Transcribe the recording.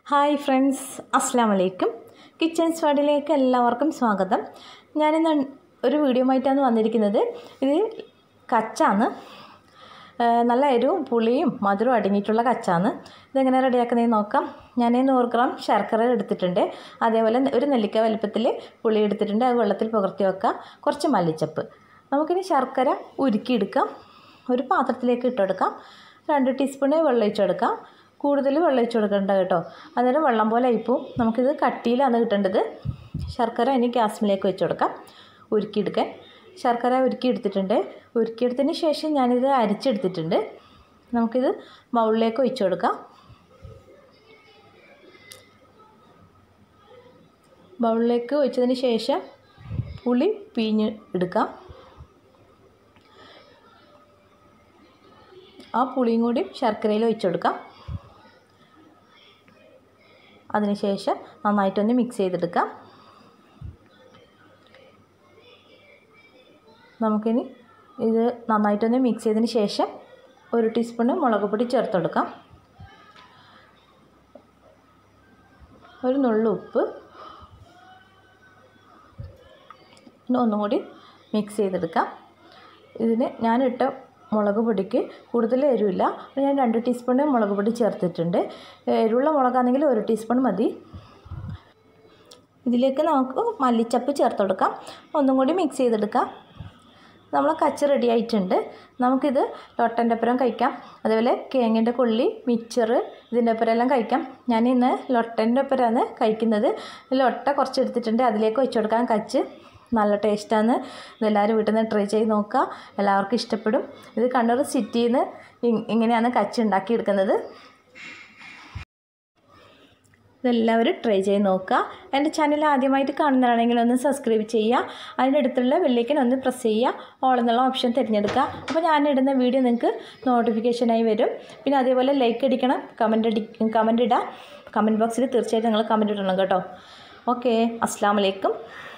Hi friends, അസ്സലാമു അലൈക്കും. Kitchen സ്വാഡിലേക്ക് എല്ലാവർക്കും സ്വാഗതം. ഞാനിന്ന് ഒരു വീഡിയോ ആയിട്ടാണ് വന്നിരിക്കുന്നത്. ഇത് കച്ചാണ്, നല്ല എരിവും പുളിയും മധുരവും അടങ്ങിയിട്ടുള്ള കച്ചാണ്. ഇതെങ്ങനെ റെഡിയാക്കുന്നതെന്ന് നോക്കാം. ഞാൻ 100 ഗ്രാം ശർക്കര എടുത്തിട്ടുണ്ട്. അതേപോലെ ഒരു നെല്ലിക്ക വലുപ്പത്തിൽ പുളി എടുത്തിട്ടുണ്ട്. അത് വെള്ളത്തിൽ പുകർത്തി വെക്കാം. കുറച്ച് മല്ലിച്ചപ്പ്. നമുക്കിനി ശർക്കര ഉരുക്കിയെടുക്കാം. ഒരു പാത്രത്തിലേക്ക് ഇട്ടെടുക്കാം. 2 ടീസ്പൂൺ വെള്ളം ഒഴിച്ചെടുക്കാം. കൂടുതൽ വെള്ളം ഒഴിച്ച് കൊടുക്കണ്ട കേട്ടോ, അന്നേരം വെള്ളം പോലെ ആയിപ്പോവും. നമുക്കിത് കട്ടിയിലാണ് കിട്ടേണ്ടത്. ശർക്കര ഇനി ഗ്യാസിലേക്ക് വെച്ച് കൊടുക്കാം. ഉരുക്കിയെടുക്കാൻ ശർക്കര ഉരുക്കിയെടുത്തിട്ടുണ്ട്. ഉരുക്കിയെടുത്തതിന് ശേഷം ഞാനിത് അരിച്ചെടുത്തിട്ടുണ്ട്. നമുക്കിത് ബൗളിലേക്ക് ഒഴിച്ച് കൊടുക്കാം. ബൗളിലേക്ക് ഒഴിച്ചതിന് ശേഷം പുളി പിഴിഞ്ഞ് എടുക്കാം. ആ പുളിയും കൂടി ശർക്കരയിൽ ഒഴിച്ച് കൊടുക്കാം. അതിനുശേഷം നന്നായിട്ടൊന്ന് മിക്സ് ചെയ്തെടുക്കാം. നമുക്കിനി ഇത് നന്നായിട്ടൊന്ന് മിക്സ് ചെയ്തതിന് ശേഷം 1 ടീസ്പൂൺ മുളക് പൊടി ചേർത്ത് കൊടുക്കാം. ഒരു നുള്ളു ഉപ്പ്. പിന്നെ ഒന്നും കൂടി മിക്സ് ചെയ്തെടുക്കാം. ഇതിന് ഞാനിട്ട മുളക് പൊടിക്ക് കൂടുതൽ എരിവില്ല. ഞാൻ 2 ടീസ്പൂൺ മുളക് പൊടി ചേർത്തിട്ടുണ്ട്. എരിവുള്ള മുളകാണെങ്കിൽ 1 ടീസ്പൂൺ മതി. ഇതിലേക്ക് നമുക്ക് മല്ലിച്ചപ്പ് ചേർത്ത് കൊടുക്കാം. ഒന്നും കൂടി മിക്സ് ചെയ്തെടുക്കാം. നമ്മൾ കച്ച് റെഡി ആയിട്ടുണ്ട്. നമുക്കിത് ലൊട്ടൻ്റെ ഒപ്പരം കഴിക്കാം. അതേപോലെ കേങ്ങിൻ്റെ കൊള്ളി, മിക്സർ ഇതിൻ്റെ ഒപ്പരം എല്ലാം കഴിക്കാം. ഞാൻ ഇന്ന് ലൊട്ടൻ്റെ ഒപ്പരമാണ് കഴിക്കുന്നത്. ലൊട്ട കുറച്ച് എടുത്തിട്ടുണ്ട്. അതിലേക്ക് ഒഴിച്ചു കൊടുക്കാം കച്ച്. നല്ല ടേസ്റ്റാണ്. ഇതെല്ലാവരും വീട്ടിൽ നിന്ന് ട്രൈ ചെയ്ത് നോക്കുക. എല്ലാവർക്കും ഇഷ്ടപ്പെടും. ഇത് കണ്ണൂർ സിറ്റിയിൽ നിന്ന് ഇങ്ങനെയാണ് കച്ച് ഉണ്ടാക്കിയെടുക്കുന്നത്. ഇതെല്ലാവരും ട്രൈ ചെയ്ത് നോക്കുക. എൻ്റെ ചാനൽ ആദ്യമായിട്ട് കാണുന്നതാണെങ്കിൽ ഒന്ന് സബ്സ്ക്രൈബ് ചെയ്യുക. അതിൻ്റെ അടുത്തുള്ള ബെല്ലൈക്കൻ ഒന്ന് പ്രസ് ചെയ്യുക. ഓൾ എന്നുള്ള ഓപ്ഷൻ തിരഞ്ഞെടുക്കുക. അപ്പോൾ ഞാനിടുന്ന വീഡിയോ നിങ്ങൾക്ക് നോട്ടിഫിക്കേഷനായി വരും. പിന്നെ അതേപോലെ ലൈക്ക് അടിക്കണം, കമൻറ്റ് ഇടാം. കമൻറ്റ് ബോക്സിൽ തീർച്ചയായിട്ടും നിങ്ങൾ കമൻറ്റ് ഇടണം കേട്ടോ. ഓക്കെ, അസ്സലാമു അലൈക്കും.